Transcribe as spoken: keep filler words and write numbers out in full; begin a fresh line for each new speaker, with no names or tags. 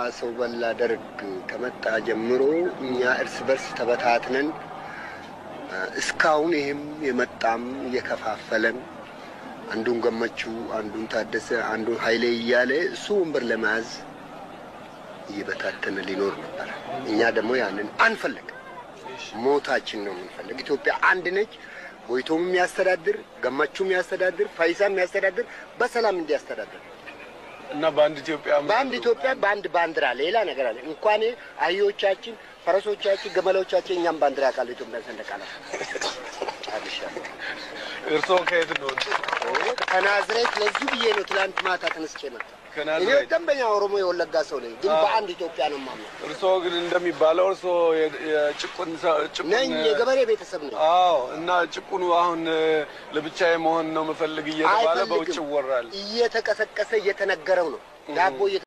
ሰው በላ ደርግ ከመጣ ጀምሮ እኛ እርስ በርስ ተበታትነን እስካሁን ይሄም የመጣም የከፋፈለን አንዱን ገመቹ አንዱን ታደሰ አንዱን ኃይሌ እያለ እሱ ወንበር ለማዝ እየበታተነ ሊኖር ነበር እኛ ደግሞ ያንን አንፈልግ ሞታችን ነው የምንፈልግ ኢትዮጵያ አንድ ነች ወይቶም የሚያስተዳድር ገመቹም የሚያስተዳድር ፋይሳም የሚያስተዳድር በሰላም እንዲያስተዳድር
እና ባንድ ኢትዮጵያ
ባንድ ኢትዮጵያ ባንድ ባንዲራ ሌላ ነገር አለ እንኳን አህዮቻችን ፈረሶቻችን ገመሎቻችን እኛም ባንዲራ ካለ ኢትዮጵያ ሰንደቃላ አልሻለ
እርሶ ከየት ነው
ከናዝሬት ለዚህ ብዬ ነው ትላንት ማታ ተነስቼ መጣ ከናዝሬት እኔ ደንበኛ ኦሮሞ የወለጋ ሰው ነኝ ግን በአንድ ኢትዮጵያ ነው ማምነው
እርሶ ግን እንደሚባለው እርሶ የጭቁን ጭቁን
ነኝ የገበሬ ቤተሰብ ነው
አዎ እና ጭቁኑ አሁን ለብቻዬ መሆን ነው መፈልግ እየተባለ በውጭ ወራል
እየተቀሰቀሰ እየተነገረው ነው ዳቦ